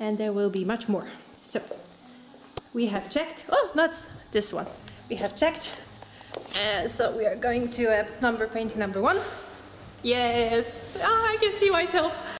and there will be much more. So we have checked, oh, not this one. We have checked, and so we are going to number painting number 1. Yes, I can see myself.